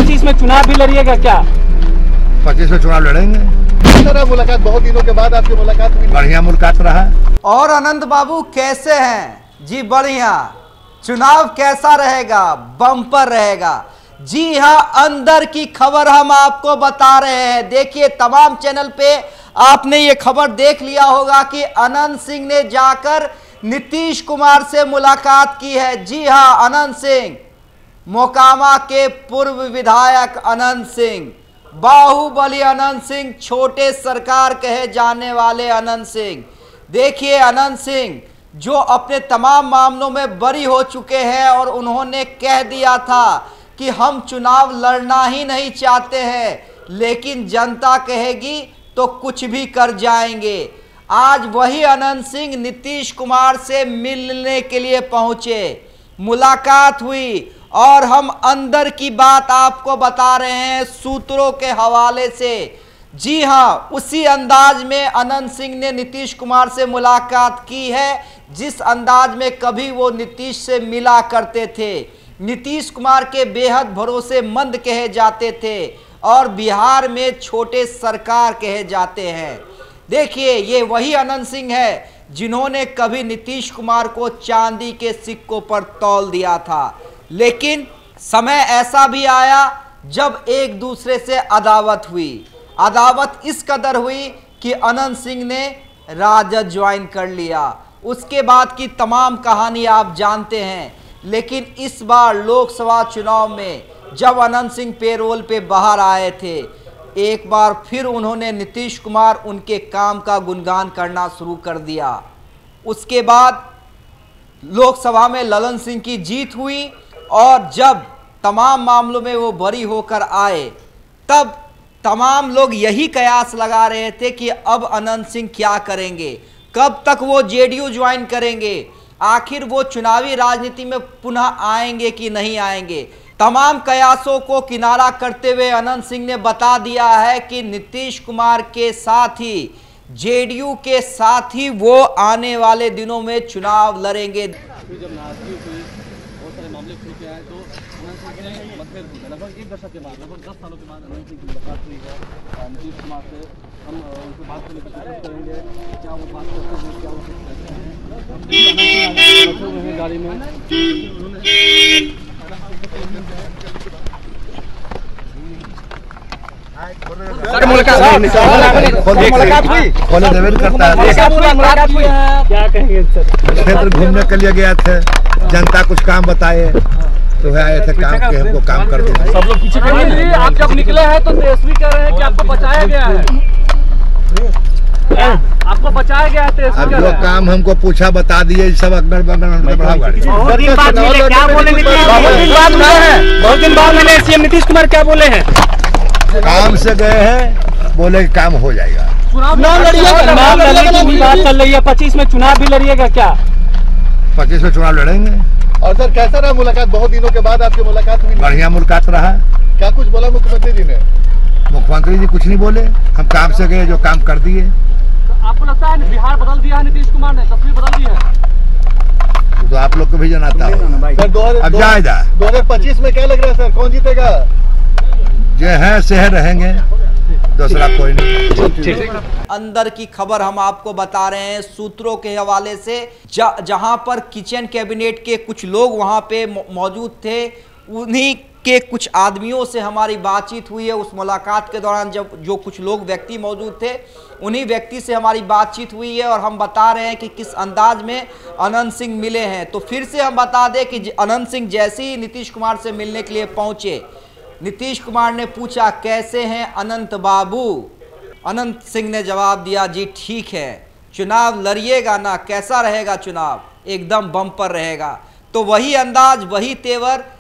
2025 में चुनाव भी लड़िएगा क्या? 25 में चुनाव लड़ेंगे। मुलाकात बहुत दिनों के बाद आपकी मुलाकात हुई, बढ़िया मुलाकात रहा। और अनंत बाबू कैसे हैं जी? बढ़िया। चुनाव कैसा रहेगा? बम्पर रहेगा। जी हाँ, अंदर की खबर हम आपको बता रहे हैं। देखिए, तमाम चैनल पे आपने ये खबर देख लिया होगा कि अनंत सिंह ने जाकर नीतीश कुमार से मुलाकात की है। जी हाँ, अनंत सिंह, मोकामा के पूर्व विधायक अनंत सिंह, बाहुबली अनंत सिंह, छोटे सरकार कहे जाने वाले अनंत सिंह। देखिए, अनंत सिंह जो अपने तमाम मामलों में बरी हो चुके हैं और उन्होंने कह दिया था कि हम चुनाव लड़ना ही नहीं चाहते हैं, लेकिन जनता कहेगी तो कुछ भी कर जाएंगे। आज वही अनंत सिंह नीतीश कुमार से मिलने के लिए पहुंचे, मुलाकात हुई और हम अंदर की बात आपको बता रहे हैं सूत्रों के हवाले से। जी हां, उसी अंदाज में अनंत सिंह ने नीतीश कुमार से मुलाकात की है जिस अंदाज में कभी वो नीतीश से मिला करते थे। नीतीश कुमार के बेहद भरोसेमंद कहे जाते थे और बिहार में छोटे सरकार कहे जाते हैं। देखिए, ये वही अनंत सिंह है जिन्होंने कभी नीतीश कुमार को चांदी के सिक्कों पर तौल दिया था, लेकिन समय ऐसा भी आया जब एक दूसरे से अदावत हुई। अदावत इस कदर हुई कि अनंत सिंह ने राजद ज्वाइन कर लिया। उसके बाद की तमाम कहानी आप जानते हैं। लेकिन इस बार लोकसभा चुनाव में जब अनंत सिंह पेरोल पे बाहर आए थे, एक बार फिर उन्होंने नीतीश कुमार उनके काम का गुणगान करना शुरू कर दिया। उसके बाद लोकसभा में ललन सिंह की जीत हुई और जब तमाम मामलों में वो बरी होकर आए, तब तमाम लोग यही कयास लगा रहे थे कि अब अनंत सिंह क्या करेंगे, कब तक वो जेडीयू ज्वाइन करेंगे, आखिर वो चुनावी राजनीति में पुनः आएंगे कि नहीं आएंगे। तमाम कयासों को किनारा करते हुए अनंत सिंह ने बता दिया है कि नीतीश कुमार के साथ ही, जेडीयू के साथ ही वो आने वाले दिनों में चुनाव लड़ेंगे। जब नाराजगी हुई, बहुत सारे मामले खुल के आए, तो लगभग एक दशक के बाद, लगभग 10 सालों के बाद अनंत सिंह की मुलाकात हुई है नीतीश कुमार से। हम उनसे बात करने की कोशिश करेंगे, क्या वो बात करते हैं, क्या वो कुछ कहते हैं। अनंत सिंह बैठे हुए हैं गाड़ी में। क्या कहेंगे सर? क्षेत्र घूमने के लिए गया थे, जनता कुछ काम बताए तो आए थे, काम के हमको काम कर दिया। सब लोग पीछे खड़े। आप जब निकले हैं तो तेजस्वी कह रहे हैं कि आपको बचाया गया है, आपको बचाया गया है। अब जो काम हमको पूछा बता दिए, सब अकबर बहुत दिन बाद मैंने सीएम नीतीश कुमार क्या बोले हैं? काम से गए हैं, बोले कि काम हो जाएगा। चुनाव लड़ने की बात चल रही है, 25 में चुनाव भी लड़िएगा क्या? 25 में चुनाव लड़ेंगे। और सर, कैसा रहा मुलाकात? बहुत दिनों के बाद आपकी मुलाकात हुई, बढ़िया मुलाकात रहा। क्या कुछ बोला मुख्यमंत्री जी ने? मुख्यमंत्री जी कुछ नहीं बोले, हम काम से गए, जो काम कर दिए। आपको लगता है बिहार बदल दिया है नीतीश कुमार ने, तस्वीर बदल दी है? तो आप लोग को भी जनाता है। अब जाएगा 2025 में क्या लग रहा है सर, कौन जीतेगा? जो है शहर रहेंगे, दूसरा कोई नहीं। अंदर की खबर हम आपको बता रहे हैं सूत्रों के हवाले से। जहां पर किचन कैबिनेट के कुछ लोग वहां पे मौजूद थे, उन्हीं के कुछ आदमियों से हमारी बातचीत हुई है। उस मुलाकात के दौरान जब जो कुछ लोग व्यक्ति मौजूद थे, उन्हीं व्यक्ति से हमारी बातचीत हुई है और हम बता रहे हैं कि किस अंदाज में अनंत सिंह मिले हैं। तो फिर से हम बता दें कि अनंत सिंह जैसे ही नीतीश कुमार से मिलने के लिए पहुंचे, नीतीश कुमार ने पूछा कैसे हैं अनंत बाबू। अनंत सिंह ने जवाब दिया, जी ठीक है, चुनाव लड़िएगा ना, कैसा रहेगा चुनाव? एकदम बम्पर रहेगा। तो वही अंदाज, वही तेवर